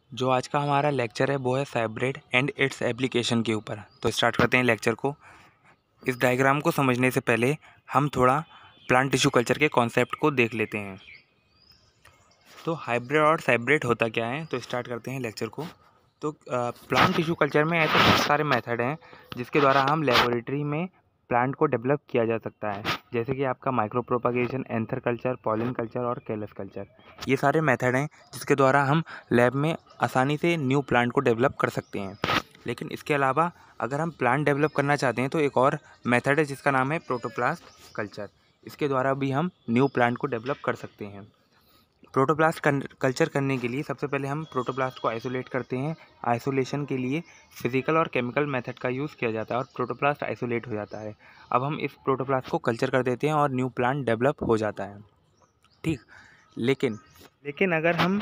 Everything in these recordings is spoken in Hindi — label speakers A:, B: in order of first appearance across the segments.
A: जो आज का हमारा लेक्चर है वो है साइब्रेट एंड इट्स एप्लीकेशन के ऊपर। तो स्टार्ट करते हैं लेक्चर को। इस डायग्राम को समझने से पहले हम थोड़ा प्लांट टिश्यू कल्चर के कॉन्सेप्ट को देख लेते हैं। तो हाइब्रिड और साइब्रेट होता क्या है, तो स्टार्ट करते हैं लेक्चर को। तो प्लांट टिश्यू कल्चर में ऐसे बहुत सारे मेथड हैं जिसके द्वारा हम लेबोरेटरी में प्लांट को डेवलप किया जा सकता है, जैसे कि आपका micro propagation, anther culture, pollen culture और कैलस कल्चर। ये सारे मेथड हैं जिसके द्वारा हम लैब में आसानी से न्यू प्लांट को डेवलप कर सकते हैं। लेकिन इसके अलावा अगर हम प्लांट डेवलप करना चाहते हैं तो एक और मेथड है जिसका नाम है प्रोटोप्लास्ट कल्चर। इसके द्वारा भी हम न्यू प्लांट को डेवलप कर सकते हैं। प्रोटोप्लास्ट कल्चर करने के लिए सबसे पहले हम प्रोटोप्लास्ट को आइसोलेट करते हैं। आइसोलेशन के लिए फिजिकल और केमिकल मेथड का यूज़ किया जाता है और प्रोटोप्लास्ट आइसोलेट हो जाता है। अब हम इस प्रोटोप्लास्ट को कल्चर कर देते हैं और न्यू प्लांट डेवलप हो जाता है, ठीक। लेकिन अगर हम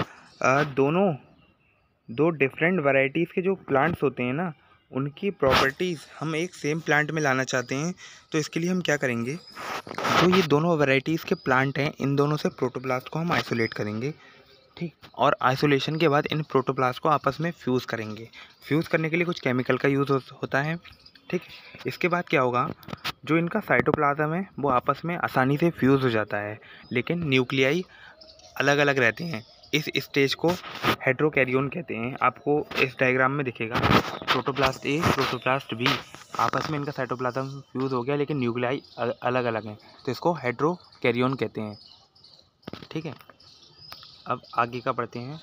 A: दो डिफरेंट वैरायटीज़ के जो प्लांट्स होते हैं ना, उनकी प्रॉपर्टीज़ हम एक सेम प्लांट में लाना चाहते हैं, तो इसके लिए हम क्या करेंगे, जो ये दोनों वैरायटीज़ के प्लांट हैं इन दोनों से प्रोटोप्लास्ट को हम आइसोलेट करेंगे, ठीक। और आइसोलेशन के बाद इन प्रोटोप्लास्ट को आपस में फ्यूज़ करेंगे। फ्यूज़ करने के लिए कुछ केमिकल का यूज़ होता है, ठीक। इसके बाद क्या होगा, जो इनका साइटोप्लाज्म है वो आपस में आसानी से फ्यूज़ हो जाता है, लेकिन न्यूक्लियाई अलग अलग रहते हैं। इस स्टेज को हेट्रोकैरियोन कहते हैं। आपको इस डायग्राम में दिखेगा प्रोटोप्लास्ट ए, प्रोटोप्लास्ट बी, आपस में इनका साइटोप्लाज्म फ्यूज़ हो गया लेकिन न्यूक्लियाई अलग अलग हैं, तो इसको हेट्रोकैरियोन कहते हैं, ठीक है। अब आगे का पढ़ते हैं।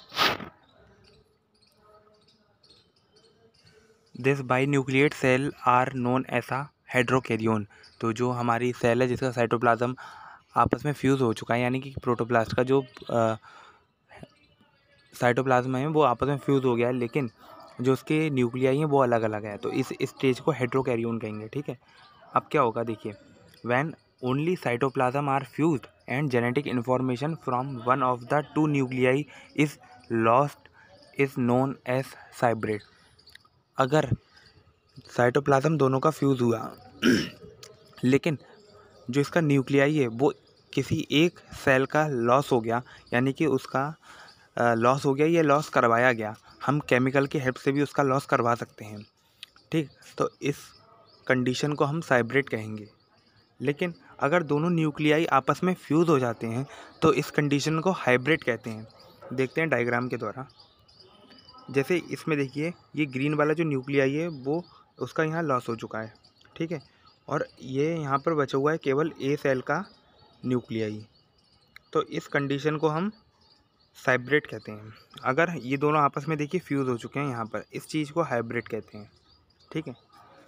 A: This binucleate cell are known as a heterokaryon. तो जो हमारी सेल है जिसका साइटोप्लाज्म आपस में फ्यूज़ हो चुका है, यानी कि प्रोटोप्लास्ट का जो साइटोप्लाज्म है वो आपस में फ्यूज़ हो गया है, लेकिन जो उसके न्यूक्लियाई हैं वो अलग अलग है, तो इस स्टेज को हेट्रोकैरियोन कहेंगे, ठीक है। अब क्या होगा देखिए, when only cytoplasm are fused and genetic information from one of the two nuclei is lost is known as cybrid. अगर साइटोप्लाज्म दोनों का फ्यूज़ हुआ लेकिन जो इसका न्यूक्लियाई है वो किसी एक सेल का लॉस हो गया, यानी कि उसका लॉस हो गया, ये लॉस करवाया गया, हम केमिकल की हेल्प से भी उसका लॉस करवा सकते हैं, ठीक। तो इस कंडीशन को हम साइब्रेट कहेंगे। लेकिन अगर दोनों न्यूक्लियाई आपस में फ्यूज़ हो जाते हैं तो इस कंडीशन को हाइब्रिड कहते हैं। देखते हैं डायग्राम के द्वारा। जैसे इसमें देखिए, ये ग्रीन वाला जो न्यूक्लियाई है वो उसका यहाँ लॉस हो चुका है, ठीक है, और ये यहाँ पर बचा हुआ है केवल ए सेल का न्यूक्लियाई, तो इस कंडीशन को हम साइब्रेट कहते हैं। अगर ये दोनों आपस में देखिए फ्यूज़ हो चुके हैं यहाँ पर, इस चीज़ को हाइब्रिड कहते हैं, ठीक है।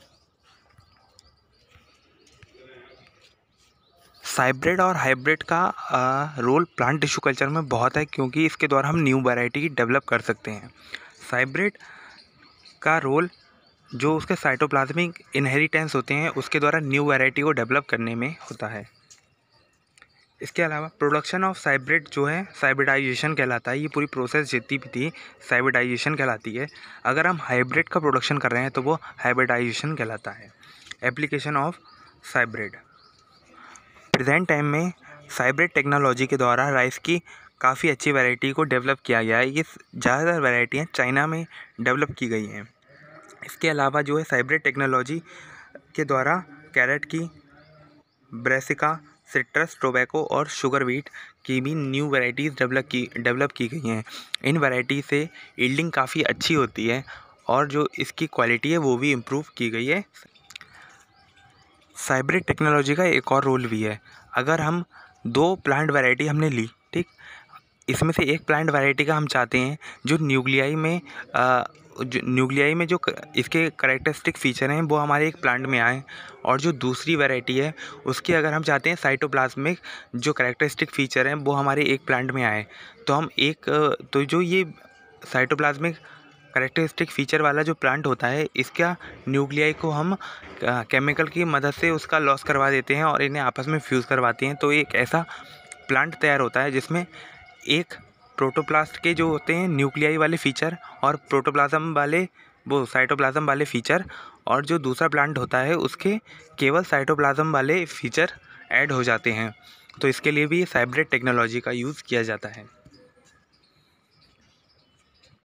A: साइब्रिड और हाइब्रिड का रोल प्लांट टिश्यू कल्चर में बहुत है, क्योंकि इसके द्वारा हम न्यू वैरायटी डेवलप कर सकते हैं। साइब्रिड का रोल जो उसके साइटोप्लाज्मिक इनहेरिटेंस होते हैं उसके द्वारा न्यू वैरायटी को डेवलप करने में होता है। इसके अलावा प्रोडक्शन ऑफ साइब्रिड जो है साइब्रिडाइजेशन कहलाता है। ये पूरी प्रोसेस जितनी भी थी साइब्रिडाइजेशन कहलाती है। अगर हम हाइब्रिड का प्रोडक्शन कर रहे हैं तो वो हाइब्रिडाइजेशन कहलाता है। Application of cybrid, present time में साइब्रिड टेक्नोलॉजी के द्वारा राइस की काफ़ी अच्छी वैरायटी को डेवलप किया गया है। ये ज़्यादातर वैरायटियाँ चाइना में डेवलप की गई हैं। इसके अलावा जो है साइब्रिड टेक्नोलॉजी के द्वारा कैरेट की, ब्रेसिका, सिट्रस, टोबैको और शुगर बीट की भी न्यू वैरायटीज़ डेवलप की गई हैं। इन वैरायटी से यील्डिंग काफ़ी अच्छी होती है और जो इसकी क्वालिटी है वो भी इम्प्रूव की गई है। साइब्रिड टेक्नोलॉजी का एक और रोल भी है। अगर हम दो प्लांट वैरायटी हमने ली, ठीक, इसमें से एक प्लांट वैरायटी का हम चाहते हैं जो न्यूक्लियाई में जो इसके करेक्टरिस्टिक फ़ीचर हैं वो हमारे एक प्लांट में आए, और जो दूसरी वैरायटी है उसकी अगर हम चाहते हैं साइटोप्लाज्मिक जो करेक्टरिस्टिक फ़ीचर हैं वो हमारे एक प्लांट में आए, तो हम तो जो ये साइटोप्लाज्मिक करेक्टरिस्टिक फ़ीचर वाला जो प्लांट होता है इसका न्यूक्लियाई को हम केमिकल की मदद से उसका लॉस करवा देते हैं और इन्हें आपस में फ्यूज़ करवाते हैं। तो एक ऐसा प्लांट तैयार होता है जिसमें एक प्रोटोप्लास्ट के जो होते हैं न्यूक्लियाई वाले फ़ीचर और प्रोटोप्लाज्म वाले वो साइटोप्लाज्म वाले फ़ीचर, और जो दूसरा प्लांट होता है उसके केवल साइटोप्लाज्म वाले फ़ीचर ऐड हो जाते हैं। तो इसके लिए भी साइब्रिड टेक्नोलॉजी का यूज़ किया जाता है।